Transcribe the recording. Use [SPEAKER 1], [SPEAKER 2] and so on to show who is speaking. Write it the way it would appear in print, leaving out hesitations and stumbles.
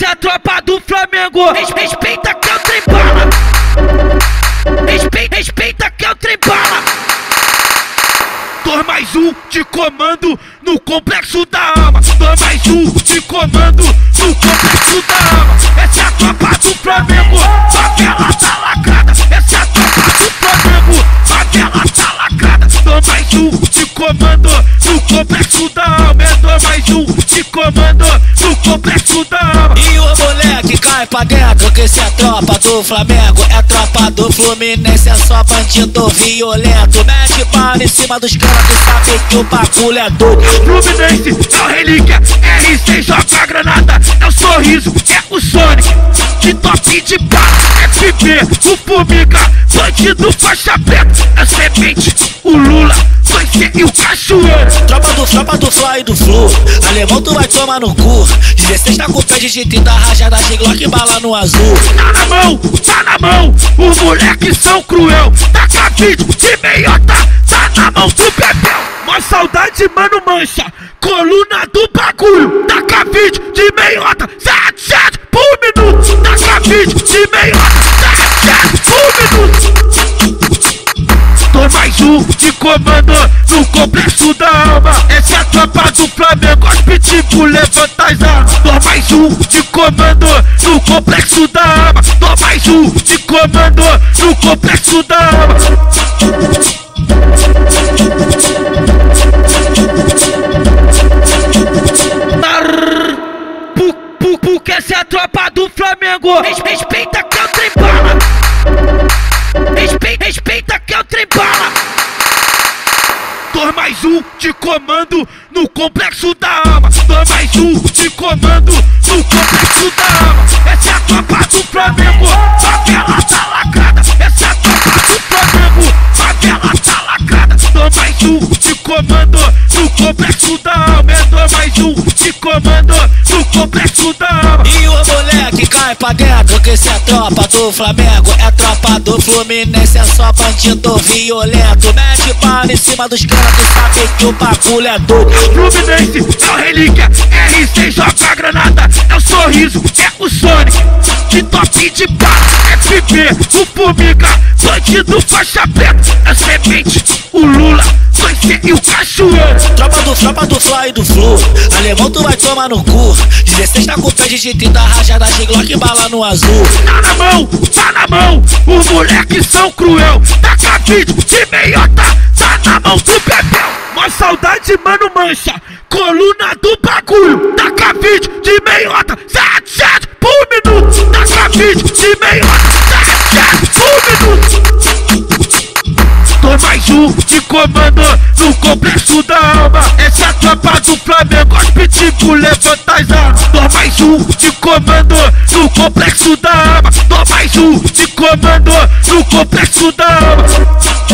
[SPEAKER 1] Essa é a tropa do Flamengo. Respeita que é o trem bala. Respeita que é o trem bala. 2+1 de comando no complexo da alma. 2+1 de comando no complexo da alma. Essa é a tropa do Flamengo. Favela tá lacrada. Essa é a tropa do Flamengo. Favela tá lacrada. 2+1 de comando no complexo da alma. É 2+1 de comando no complexo da alma.
[SPEAKER 2] E o moleque cai pra dentro, que esse é a tropa do Flamengo. É a tropa do Fluminense, é só bandido violento. Mete bala em cima dos caras que sabem que o bagulho é doido.
[SPEAKER 1] Fluminense é o relíquia, R6 joga granada. É o sorriso, é o Sonic. De top de bala, FB, o Formiga. Bandido faixa preta, é semente, o Lula. 2C e o Cachoeira.
[SPEAKER 2] Tropa do Fly e do Flu. Alemão tu vai tomar no cu. 16 tá com pé de 30 rajada de Glock, bala no azul.
[SPEAKER 1] Tá na mão, os moleques são cruel. Taca vídeo de meiota, tá na mão do Bebel. Mó saudade, mano, mancha, coluna do bagulho. Taca vídeo de meiota, 7 por minuto. Taca vídeo de meiota, 7 por minuto. 2+1 de comando no complexo da alma. Essa é a tropa do Flamengo, os pitbull levanta as armas. 2+1 de comando no complexo da alma. 2+1 de comando no complexo da alma. Porque essa é a tropa do Flamengo. Respeita que é o trem bala. Respeita que é o trem bala. 2+1 de comando no complexo da alma. 2+1 de comando no complexo da alma. Essa é a tropa do Flamengo. Favela tá lacrada. Essa é a tropa do Flamengo. Favela tá lacrada. 2+1 de comando no complexo da alma. É 2+1 de comando no complexo da alma.
[SPEAKER 2] E o moleque cai pra dentro, que esse é a tropa do Flamengo. É a tropa do Fluminense, é só bandido violento. Mete bala em cima dos caras que sabem que o bagulho é doido.
[SPEAKER 1] Fluminense é o relíquia, R6 joga granada. É o sorriso, é o Sonic. De top de bala, FB, o Formiga. Bandido faixa preta, é semente, o Lula. 2C e o Cachoeira.
[SPEAKER 2] Tropa do Fly e do Flu. Alemão tu vai tomar no cu. 16 tá com pé de 30 rajada de Glock, bala no azul.
[SPEAKER 1] Tá na mão, os moleques são cruel. Taca vídeo de meiota, tá na mão do Bebel. Mó saudade, mano, mancha, coluna do bagulho. Taca vídeo de meiota, 7 por minuto. Taca vídeo de meiota, 7 por minuto. 2+1 de comando no complexo da alma. Essa é a tropa do Flamengo, os pitbull levanta as armas. 2+1 de comando no complexo da alma. 2+1 de comando no complexo da alma.